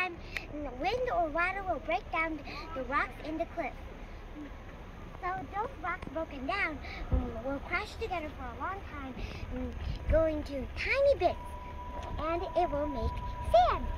time, wind or water will break down the rocks in the cliff. So those rocks broken down will crash together for a long time, go into tiny bits, and it will make sand.